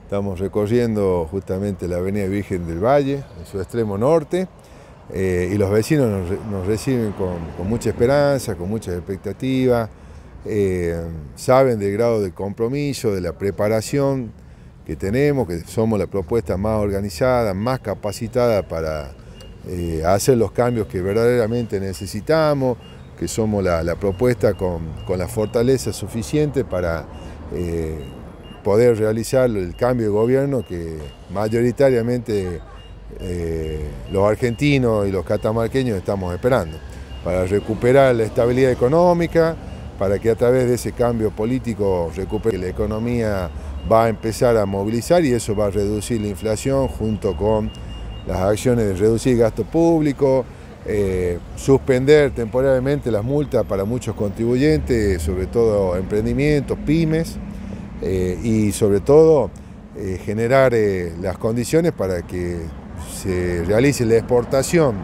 Estamos recorriendo justamente la Avenida Virgen del Valle, en su extremo norte, y los vecinos nos reciben con mucha esperanza, con muchas expectativas, saben del grado de compromiso, de la preparación que tenemos, que somos la propuesta más organizada, más capacitada para hacer los cambios que verdaderamente necesitamos, que somos la propuesta con la fortaleza suficiente para poder realizar el cambio de gobierno que mayoritariamente los argentinos y los catamarqueños estamos esperando, para recuperar la estabilidad económica, para que a través de ese cambio político recupere la economía, va a empezar a movilizar y eso va a reducir la inflación junto con las acciones de reducir el gasto público, suspender temporalmente las multas para muchos contribuyentes, sobre todo emprendimientos, pymes, y sobre todo generar las condiciones para que se realice la exportación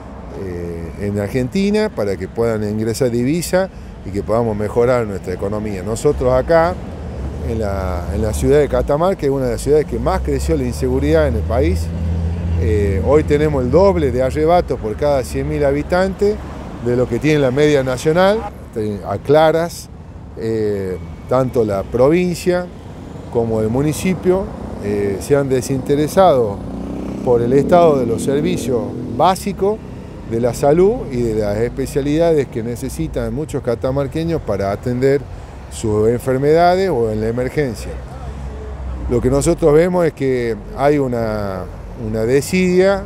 en Argentina, para que puedan ingresar divisas y que podamos mejorar nuestra economía. Nosotros acá, en la ciudad de Catamarca, que es una de las ciudades que más creció la inseguridad en el país, hoy tenemos el doble de arrebatos por cada 100.000 habitantes de lo que tiene la media nacional. A claras, tanto la provincia como el municipio se han desinteresado por el estado de los servicios básicos, de la salud y de las especialidades que necesitan muchos catamarqueños para atender sus enfermedades o en la emergencia. Lo que nosotros vemos es que hay una desidia,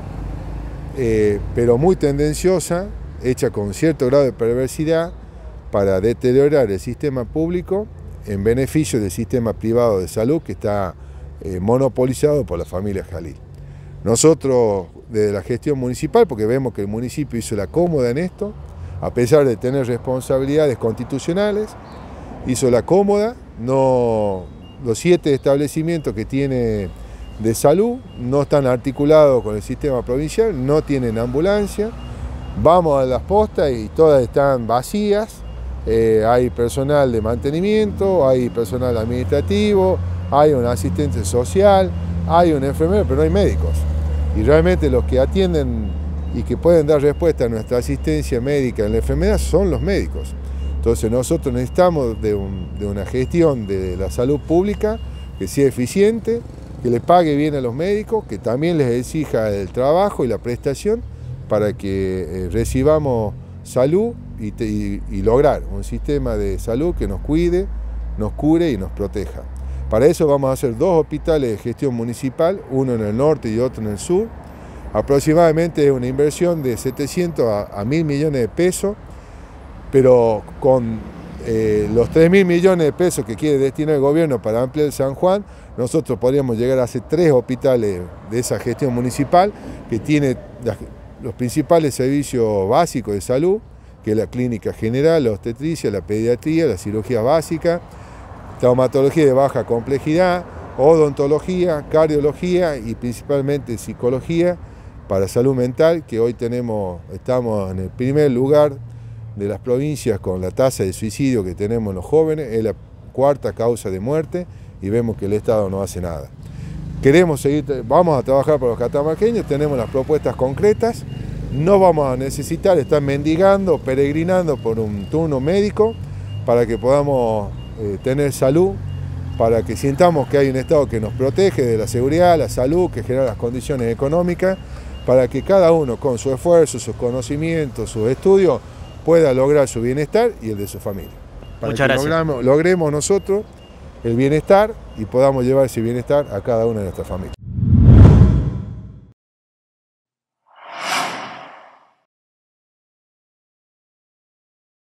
pero muy tendenciosa, hecha con cierto grado de perversidad, para deteriorar el sistema público en beneficio del sistema privado de salud que está monopolizado por la familia Jalil. Nosotros, desde la gestión municipal, porque vemos que el municipio hizo la cómoda en esto, a pesar de tener responsabilidades constitucionales, hizo la cómoda, los 7 establecimientos que tiene de salud no están articulados con el sistema provincial, no tienen ambulancia, vamos a las postas y todas están vacías, hay personal de mantenimiento, hay personal administrativo, hay un asistente social, hay un enfermero, pero no hay médicos. Y realmente los que atienden y que pueden dar respuesta a nuestra asistencia médica en la enfermedad son los médicos. Entonces nosotros necesitamos de una gestión de la salud pública que sea eficiente, que le pague bien a los médicos, que también les exija el trabajo y la prestación para que recibamos salud y lograr un sistema de salud que nos cuide, nos cure y nos proteja. Para eso vamos a hacer 2 hospitales de gestión municipal, uno en el norte y otro en el sur. Aproximadamente es una inversión de 700 a 1.000 millones de pesos, pero con los 3.000 millones de pesos que quiere destinar el gobierno para ampliar el San Juan, nosotros podríamos llegar a hacer 3 hospitales de esa gestión municipal que tiene los principales servicios básicos de salud, que es la clínica general, la obstetricia, la pediatría, la cirugía básica, traumatología de baja complejidad, odontología, cardiología y principalmente psicología para salud mental, que hoy estamos en el primer lugar de las provincias con la tasa de suicidio que tenemos en los jóvenes, es la 4ª causa de muerte y vemos que el Estado no hace nada. Queremos seguir, vamos a trabajar por los catamarqueños, tenemos las propuestas concretas, no vamos a necesitar estar mendigando, peregrinando por un turno médico para que podamos tener salud, para que sintamos que hay un Estado que nos protege de la seguridad, la salud, que genera las condiciones económicas, para que cada uno con su esfuerzo, sus conocimientos, sus estudios, pueda lograr su bienestar y el de su familia. Para Muchas gracias. Logremos nosotros el bienestar y podamos llevar ese bienestar a cada una de nuestras familias.